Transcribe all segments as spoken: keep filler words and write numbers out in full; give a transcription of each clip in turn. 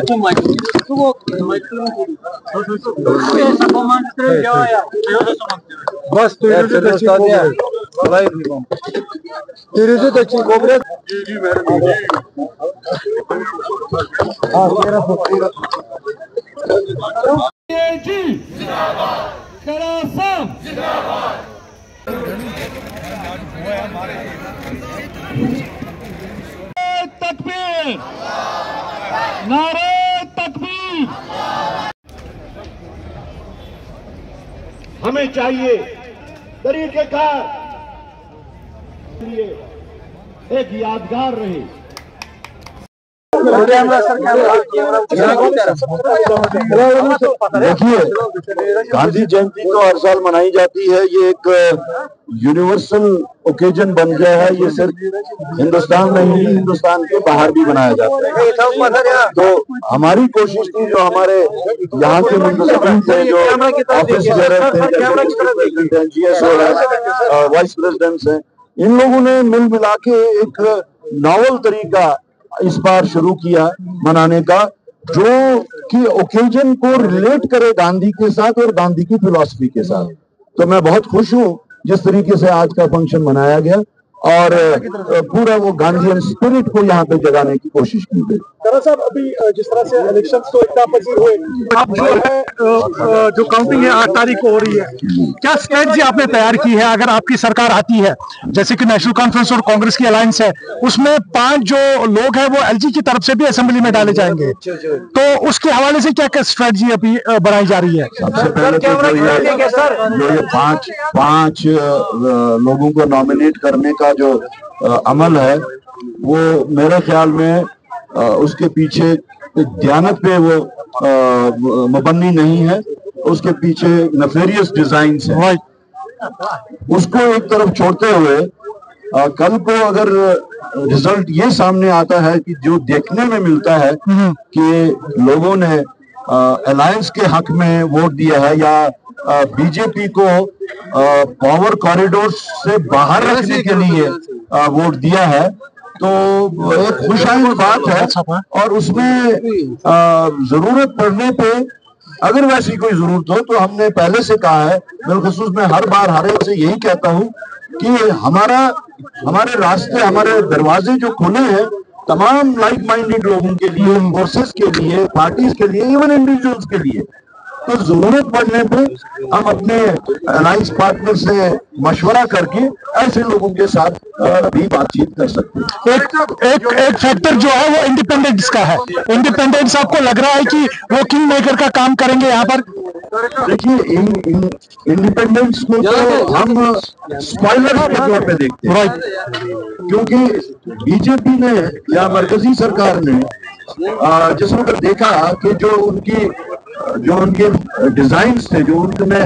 Bas tuyurucu da çiğ kobret. Kolay değil. Tuyurucu da çiğ kobret. तकबीर, नारे तकबीर। हमें चाहिए तरीकेकार एक यादगार रहे। देखिए, गांधी जयंती तो हर साल मनाई जाती है। ये एक यूनिवर्सल ओकेजन बन गया है। ये सिर्फ हिंदुस्तान में ही, हिंदुस्तान के बाहर भी मनाया जाता है। तो हमारी कोशिश थी, जो हमारे यहाँ के मुंतजिम थे, जो ऑफिस बेरर थे, वाइस प्रेसिडेंट्स हैं, इन लोगों ने मिल मिला के एक नॉवल तरीका इस बार शुरू किया मनाने का, जो कि ओकेजन को रिलेट करे गांधी के साथ और गांधी की फिलॉसफी के साथ। तो मैं बहुत खुश हूँ जिस तरीके से आज का फंक्शन मनाया गया और पूरा वो गांधीयन स्पिरिट को यहाँ पे जगाने की कोशिश की गई। साहब, अभी जिस तरह से इलेक्शन तो इतना पसीर हुए, आप जो है जो काउंटिंग है आठ तारीख को हो रही है, क्या स्ट्रेटजी आपने तैयार की है अगर आपकी सरकार आती है? जैसे कि नेशनल कॉन्फ्रेंस और कांग्रेस की अलायंस है, उसमें पांच जो लोग हैं वो एलजी की तरफ से भी असेंबली में डाले जाएंगे, तो उसके हवाले से क्या क्या स्ट्रेटजी अभी बनाई जा रही है? सबसे पहले तो जो ये पांच पांच लोगों को नॉमिनेट करने का जो अमल है, वो मेरे ख्याल में उसके पीछे दयानत पे वो मबनी नहीं है, उसके पीछे नफेरियस डिजाइन है। उसको एक तरफ छोड़ते हुए कल को अगर रिजल्ट ये सामने आता है कि जो देखने में मिलता है कि लोगों ने अलायंस के हक में वोट दिया है या बीजेपी को पावर कॉरिडोर से बाहर रखने के लिए वोट दिया है, तो एक खुशहाल बात है। और उसमें जरूरत पड़ने पे अगर वैसी कोई जरूरत हो तो हमने पहले से कहा है, बिलखुसूस मैं हर बार हर एक से यही कहता हूं कि हमारा हमारे रास्ते, हमारे दरवाजे जो खुले हैं तमाम लाइक माइंडेड लोगों के लिए, फोर्सेस के लिए, पार्टीज के लिए, इवन इंडिविजुअल्स के लिए। तो जरूरत पड़ने पे हम अपने अलायंस पार्टनर से मशवरा करके ऐसे लोगों के साथ भी बातचीत कर सकते हैं। एक एक एक फैक्टर जो है वो इंडिपेंडेंस का है। इंडिपेंडेंस आपको लग रहा है कि वो किंग मेकर का काम करेंगे यहाँ पर? देखिए, इंडिपेंडेंस को तो हम स्पॉइलर के तौर पे देखते हैं, क्योंकि बीजेपी ने या मरकजी सरकार ने जिस वक्त देखा कि जो उनकी जो उनके डिजाइन थे, जो उनमें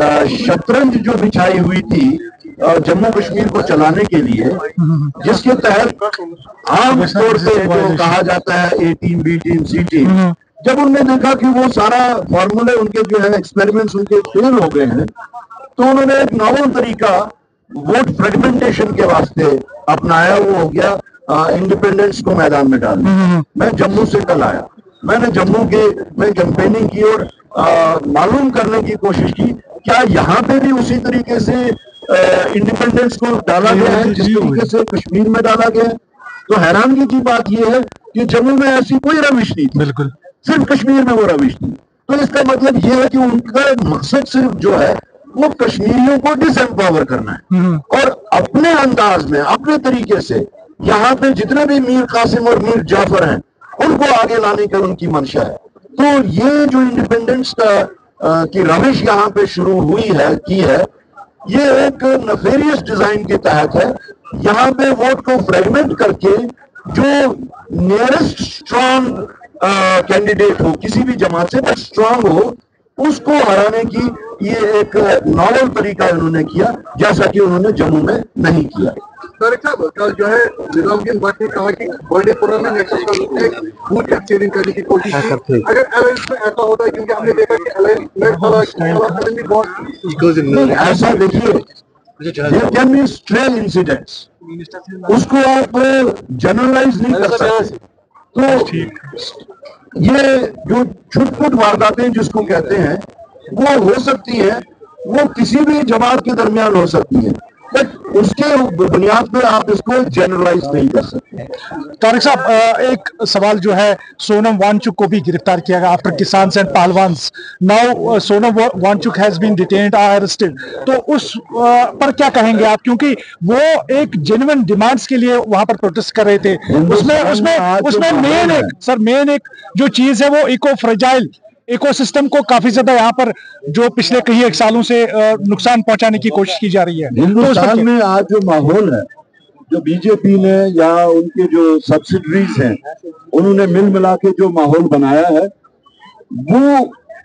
शतरंज जो बिछाई हुई थी जम्मू कश्मीर को चलाने के लिए, जिसके तहत आम तौर से जो कहा जाता है A team, B team, C team, जब उन्होंने देखा कि वो सारा फॉर्मूले उनके जो है एक्सपेरिमेंट्स उनके फेल हो गए हैं, तो उन्होंने एक नॉवल तरीका वोट फ्रेगमेंटेशन के वास्ते अपनाया। वो हो गया इंडिपेंडेंस को मैदान में डालना। मैं जम्मू से कल आया, मैंने जम्मू के में कैंपेनिंग की और मालूम करने की कोशिश की क्या यहाँ पे भी उसी तरीके से इंडिपेंडेंस को डाला गया है जिस तरीके से कश्मीर में डाला गया है। तो हैरानगी की बात यह है कि जम्मू में ऐसी कोई रविश नहीं थी, बिल्कुल सिर्फ कश्मीर में वो रविश थी। तो इसका मतलब यह है कि उनका मकसद सिर्फ जो है वो कश्मीरियों को डिसएम्पावर करना है और अपने अंदाज में, अपने तरीके से यहाँ पे जितने भी मीर कासिम और मीर जाफर हैं उनको आगे लाने का उनकी मंशा है। तो ये जो इंडिपेंडेंस का की रविश यहाँ पे शुरू हुई है की है, ये एक नफेरियस डिजाइन के तहत है। यहाँ पे वोट को फ्रेगमेंट करके जो नियरेस्ट स्ट्रॉन्ग कैंडिडेट हो, किसी भी जमात से स्ट्रॉन्ग हो, उसको हराने की ये एक नॉवल तरीका उन्होंने किया, जैसा कि उन्होंने जम्मू में नहीं किया। कल जो है निजामुद्दीन भट्ट ने कहा कि बंडीपुरा में बूथ कैप्चरिंग करने की कोशिश की। अगर अलायंस में ऐसा होता है, क्योंकि हमने देखा कि अलायंस में बहुत ऐसा देखिए, there can be stray incidents, उसको आप जनरलाइज नहीं कर सकते। तो ये जो छुटपुट वारदातें जिसको कहते हैं वो हो सकती हैं, वो किसी भी जमात के दरमियान हो सकती हैं, बट उसके बुनियाद पे आप इसको जनरलाइज नहीं कर सकते। तारिक साहब, एक सवाल जो है, सोनम वांगचुक को भी गिरफ्तार किया गया आफ्टर किसान एंड पहलवान्स। Now Sonam Wangchuk has been detained, arrested. तो उस पर क्या कहेंगे आप, क्योंकि वो एक जेन्युइन डिमांड्स के लिए वहां पर प्रोटेस्ट कर रहे थे। उसमें उसमें उसमें मेन एक सर मेन एक जो चीज है वो इको फ्रेजाइल इकोसिस्टम को काफी ज्यादा यहाँ पर जो पिछले कई एक सालों से नुकसान पहुंचाने की कोशिश की जा रही है। हिंदुस्तान में आज जो माहौल है, जो बीजेपी ने या उनके जो सब्सिडरीज हैं उन्होंने मिल मिला के जो माहौल बनाया है, वो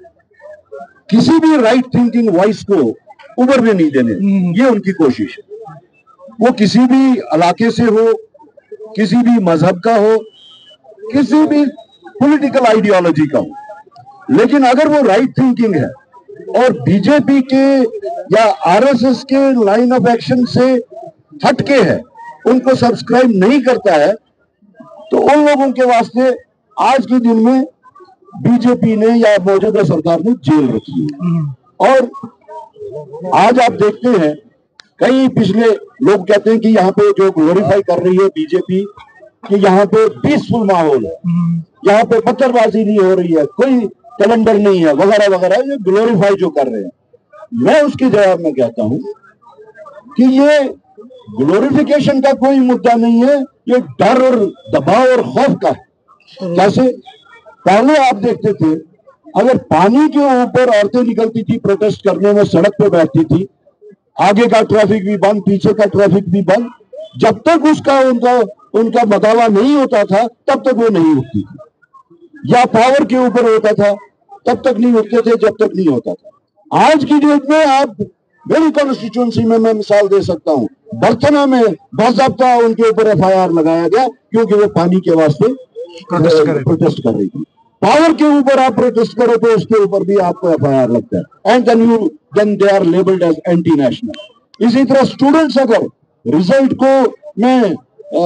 किसी भी राइट थिंकिंग वॉइस को उभरने नहीं देने, ये उनकी कोशिश है। वो किसी भी इलाके से हो, किसी भी मजहब का हो, किसी भी पॉलिटिकल आइडियोलॉजी का हो, लेकिन अगर वो राइट थिंकिंग है और बीजेपी के या आरएसएस के लाइन ऑफ एक्शन से हटके है, उनको सब्सक्राइब नहीं करता है, तो उन लोगों के वास्ते आज के दिन में बीजेपी ने या मौजूदा सरकार ने जेल रखी है। और आज आप देखते हैं कई पिछले लोग कहते हैं कि यहाँ पे जो ग्लोरीफाई कर रही है बीजेपी कि यहाँ पे पीसफुल माहौल है, यहाँ पे पत्थरबाजी नहीं हो रही है, कोई कैलेंडर नहीं है वगैरह वगैरह, ये ग्लोरीफाई जो कर रहे हैं। मैं उसके जवाब में कहता हूं कि ये ग्लोरिफिकेशन का कोई मुद्दा नहीं है, ये डर और दबाव और खौफ का है। कैसे? पहले आप देखते थे अगर पानी के ऊपर औरतें निकलती थी प्रोटेस्ट करने में, सड़क पे बैठती थी, आगे का ट्रैफिक भी बंद, पीछे का ट्रैफिक भी बंद, जब तक उसका उनका उनका बदलाव नहीं होता था तब तक वो नहीं उठती थी, या पावर के ऊपर होता था तब तक नहीं उठते थे जब तक नहीं होता था। आज की डेट में आप मेरी कॉन्स्टिट्यूंसी में मैं मिसाल दे सकता हूं, बर्थना में बाकायदा उनके ऊपर एफ आई आर लगाया गया क्योंकि वो पानी के वास्ते प्रोटेस्ट कर रही थी। पावर के ऊपर आप प्रोटेस्ट करो तो उसके ऊपर भी आपको एफ आई आर लगता है, and then you then they are labelled as anti national. इसी तरह स्टूडेंट्स अगर रिजल्ट को में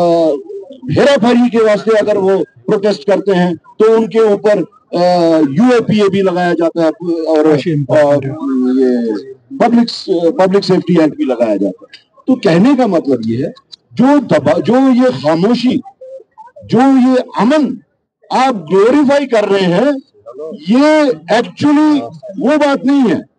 हेराफेरी के वास्ते अगर वो प्रोटेस्ट करते हैं तो उनके ऊपर यूएपीए भी लगाया जाता है और, और ये पब्लिक पब्लिक सेफ्टी एक्ट भी लगाया जाता है। तो कहने का मतलब ये है, जो दबा जो ये खामोशी, जो ये अमन आप ग्लोरीफाई कर रहे हैं, ये एक्चुअली वो बात नहीं है।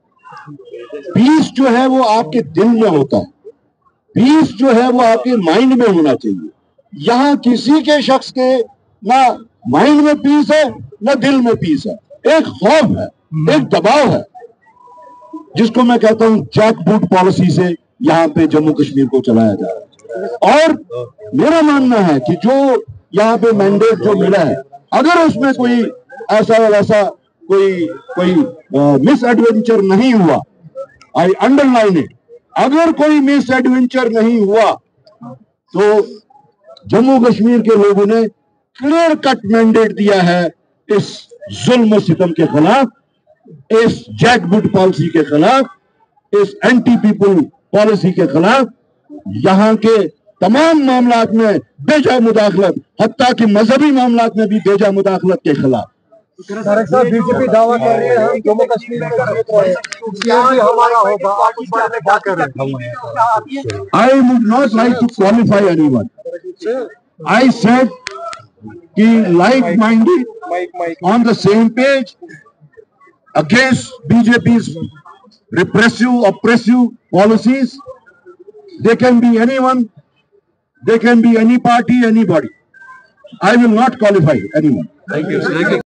पीस जो है वो आपके दिल में होता है, पीस जो है वो आपके माइंड में होना चाहिए। यहाँ किसी के शख्स के ना माइंड में पीस है ना दिल में पीस है, एक खौफ है, एक दबाव है, जिसको मैं कहता हूं जैकबूट पॉलिसी से यहाँ पे जम्मू कश्मीर को चलाया जा रहा है। और मेरा मानना है कि जो यहाँ पे मैंडेट जो मिला है, अगर उसमें कोई ऐसा वैसा कोई कोई मिस एडवेंचर नहीं हुआ, आई अंडरलाइन इट, अगर कोई मिस एडवेंचर नहीं हुआ तो जम्मू कश्मीर के लोगों ने क्लियर कट मैंडेट दिया है इस जुल्म सितम के खिलाफ, इस जैकबूट पॉलिसी के खिलाफ, इस एंटी पीपुल पॉलिसी के खिलाफ, यहाँ के तमाम मामलात में बेजा मुदाखलत, हत्ता कि मजहबी मामलात में भी बेजा मुदाखलत के खिलाफ। बीजेपी दावा कर रही है हम जम्मू कश्मीर में हमारा होगा, आप इस बारे में क्या कर रहे हैं? I would not like to qualify anyone. I said कि like minded on the same page against B J P's repressive, oppressive policies. They can be anyone, they can be any party, anybody. I will not qualify anyone. Thank you. Thank you.